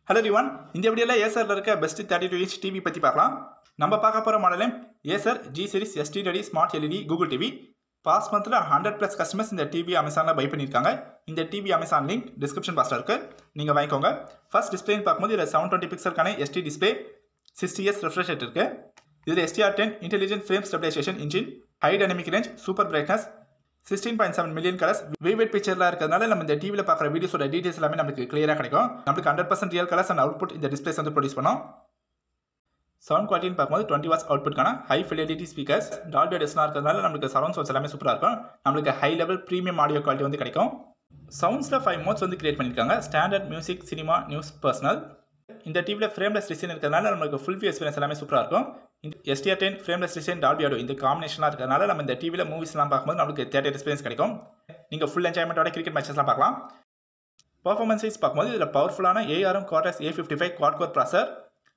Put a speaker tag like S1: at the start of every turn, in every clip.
S1: Hello everyone, இந்த வீடியோல Acerல இருக்க பெஸ்ட் 32 inch டிவி பத்தி பார்க்கலாம். நம்ம பார்க்க போற model Acer G series SD ready smart LED Google TV. Past மந்த்ல 100+ கஸ்டமர்ஸ் இந்த டிவி Amazonல பை பண்ணிருக்காங்க. இந்த டிவி Amazon லிங்க் டிஸ்கிரிப்ஷன் பாக்ஸ்ல இருக்கு. நீங்க வாங்கிக்கோங்க. ஃபர்ஸ்ட் டிஸ்ப்ளே பாக்கும்போது இதுல 720 பிக்சலுக்கான SD display 60Hz refresh rate இருக்கு. இதுல STR10 intelligent frame stabilization engine, high dynamic range, super brightness 16.7 million colors vivid pictureல இருக்கிறதுனால நம்ம இந்த டிவில பார்க்குற வீடியோஸோட டீடைல்ஸ் எல்லாமே நமக்கு கிளியரா கிடைக்கும். நமக்கு 100% ரியல் கலர்ஸ் அண்ட் அவுட்புட் இந்த டிஸ்ப்ளேஸ் வந்து ப்ரொடியூஸ் பண்ணும். சவுண்ட் குவாலிட்டின்னு பார்க்கும்போது 20 வாட்ஸ் அவுட்புட்கான ஹை ஃபிடெலிட்டி ஸ்பீக்கர்ஸ் டால்பி ஆடியோஸ்லாம் இருக்கிறதுனால நமக்கு சரவுண்ட் சவுண்ட்ஸ் எல்லாமே சூப்பராக இருக்கும். நம்மளுக்கு high level premium audio quality வந்து கிடைக்கும். சவுண்ட்ஸில் 5 மோட்ஸ் வந்து கிரியேட் பண்ணியிருக்காங்க. Standard, music, cinema, news, personal. இந்த டிவியில் ஃப்ரேம்லெஸ் டிசைன் இருக்கிறதுனால நமக்கு ஃபுல் வியூ எக்ஸ்பீரியன்ஸ் எல்லாமே சூப்பராக இருக்கும். இந்த STR10 frameless design Dolby audio இந்த காம்பினேஷனாக இருக்கிறதுனால நம்ம இந்த டிவியில் மூவிஸ்லாம் பார்க்கும்போது நமக்கு தியேட்டர் எக்ஸ்பீரியன்ஸ் கிடைக்கும். நீங்கள் ஃபுல் என்ஜாய்மெண்ட்டோட கிரிக்கெட் மேட்சஸ்லாம் பார்க்கலாம். பர்ஃபார்மன்ஸ் வைஸ் பார்க்கும்போது இதில் பவர்ஃபுல்லான ARM Cortex A55 quad core ப்ராசர்,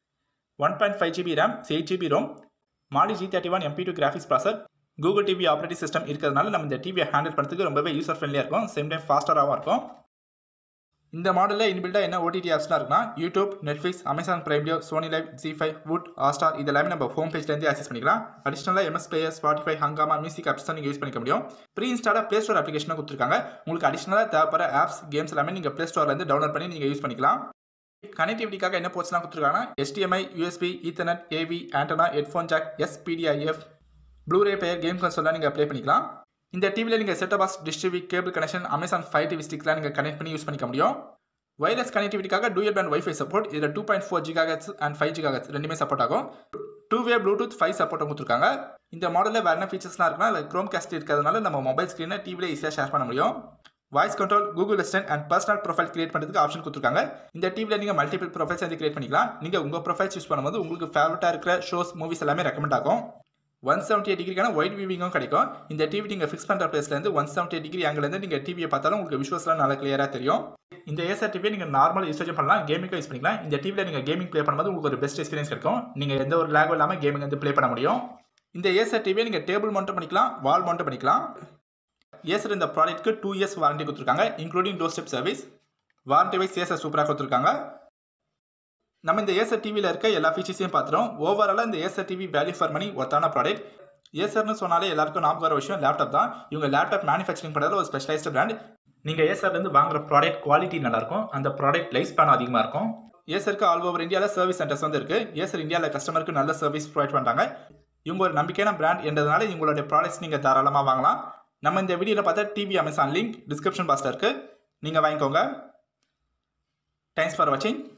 S1: 1.5 GB RAM, 8 GB ROM, Mali G31 MP2 graphics processor, Google TV operating system இருக்கிறதுனால நம்ம இந்த டிவியை ஹேண்டில் பண்ணுறதுக்கு ரொம்பவே யூசர் ஃப்ரெண்ட்லியாக இருக்கும். சேம் டைம் ஃபாஸ்டராகவும் இருக்கும். இந்த மாடலில் இன்பில்டாக என்ன OTT ஆப்ஸ்லாம் இருக்குன்னா YouTube, Netflix, Amazon Prime video, Sony Liv, G5, Voot, Hotstar இதெல்லாமே நம்ம ஹோம் பேஜ்லேருந்து ஆக்சஸ் பண்ணிக்கலாம். அடிஷனலாக MS player, Spotify, Hungama music apps தான் நீங்கள் யூஸ் பண்ணிக்க முடியும். ப்ரீ இன்ஸ்டாலாக ப்ளே ஸ்டோர் அப்ளிகேஷனாக கொடுத்துருக்காங்க. உங்களுக்கு அடிஷனலாக தேவைப்படுற ஆப்ஸ், கேம்ஸ் எல்லாமே நீங்கள் ப்ளே ஸ்டோர்லேருந்து டவுன்லோட் பண்ணி நீங்கள் யூஸ் பண்ணிக்கலாம். கனெக்டிவிட்டிக்காக என்ன போர்ட்ஸ்லாம் கொடுத்துருக்காங்கன்னா HDMI, USB, Ethernet, AV, antenna, headphone jack, SPDIF, Bluray player, game கன்சோல்லாம் நீங்கள் ப்ளே பண்ணிக்கலாம். இந்த டிவியில் நீங்கள் setup box, Dish TV, cable connection, Amazon Fire TV ஸ்டிக்ஸ்லாம் நீங்கள் கனெக்ட் பண்ணி யூஸ் பண்ணிக்க முடியும். வயர்லெஸ் கனெக்டிவிட்டிக்காக டூயல் பேண்ட் வைஃபை சப்போர்ட், இதில் 2.4 GHz அண்ட் 5 GHz ரெண்டுமே சப்போர்ட் ஆகும். 2-வே Bluetooth 5 சப்போர்ட்டும் கொடுத்துருக்காங்க. இந்த மாடலில் வேறு என்ன ஃபீச்சர்ஸ்லாம் இருக்குன்னா இல்லை க்ரோம் காஸ்ட் இருக்கிறதுனால நம்ம மொபைல் ஸ்க்ரீனை டிவியில் ஈஸியாக ஷேர் பண்ண முடியும். Voice control, Google Assistant and personal profile create பண்ணுறதுக்கு ஆப்ஷன் கொடுத்துருக்காங்க. இந்த டிவியில் நீங்கள் மல்டிபிள் ப்ரொஃபைல்ஸ் வந்து கிரியேட் பண்ணிக்கலாம். நீங்கள் உங்கள் ப்ரொஃபைல்ஸ் யூஸ் பண்ணும்போது உங்களுக்கு ஃபேவரட்டாக இருக்கிற ஷோஸ், மூவிஸ் எல்லாமே ரெக்கமெண்ட் ஆகும். 178 டிகிரிக்கான ஒயிட் வியூவிங்கும் கிடைக்கும். இந்த டிவி நீங்கள் ஃபிக்ஸ் பண்ணுற பிளேஸ்லேருந்து 178 டிகிரி ஆங்கிலேருந்து நீங்கள் டிவியை பார்த்தாலும் உங்களுக்கு விஷுவல்ஸ்லாம் நல்லா கிளியராக தெரியும். இந்த Acer டிவியை நீங்கள் நார்மல் யூசேஜ் பண்ணலாம், கேமிங்காக யூஸ் பண்ணிக்கலாம். இந்த டிவியில் நீங்கள் கேமிங் ப்ளே பண்ணும்போது உங்களுக்கு ஒரு பெஸ்ட் எக்ஸ்பீரியன்ஸ் கிடைக்கும். நீங்கள் எந்த ஒரு லேகும் இல்லாமல் கேமிங் வந்து ப்ளே பண்ண முடியும். இந்த Acer டிவியை நீங்கள் டேபிள் மவுண்ட் பண்ணிக்கலாம், வால் மவுண்ட் பண்ணிக்கலாம். Acer இந்த ப்ராடக்ட்க்கு 2 years வாரண்டி கொடுத்துருக்காங்க, including doorstep service. Warranty wise Acer சூப்பராக கொடுத்துருக்காங்க. நம்ம இந்த Acer டிவியில் இருக்க எல்லா ஃபீச்சர்ஸையும் பார்த்துறோம். ஓவராலாக இந்த Acer TV value for money ஒர்த்தான ப்ராடக்ட். Acerன்னு சொன்னாலே எல்லாருக்கும் ஞாபகம் வர விஷயம் லேப்டாப் தான். இவங்க லேப்டாப் மேனுஃபேக்சரிங் பண்ணுறதுல ஒரு ஸ்பெஷலைஸ்டு பிராண்ட். நீங்கள் Acerலேருந்து வாங்குற ப்ராடக்ட் குவாலிட்டி நல்லாயிருக்கும், அந்த ப்ராடக்ட் லைஃப் ஸ்பேன் அதிகமாக இருக்கும். Acerக்கு ஆல் ஓவர் இந்தியாவில் சர்வீஸ் சென்டர்ஸ் வந்து இருக்குது. Acer இந்தியாவில் கஸ்டமருக்கு நல்ல சர்வீஸ் ப்ரொவைட் பண்ணுறாங்க. இவங்க ஒரு நம்பிக்கையான பிராண்ட் என்றதுனால இவங்களுடைய ப்ராடக்ட்ஸ் நீங்கள் தாராளமாக வாங்கலாம். நம்ம இந்த வீடியோவில் பார்த்தா டிவி Amazon லிங்க் டிஸ்கிரிப்ஷன் பாக்ஸில் இருக்குது, நீங்கள் வாங்கிக்கோங்க. தேங்க்ஸ் ஃபார் வாட்சிங்.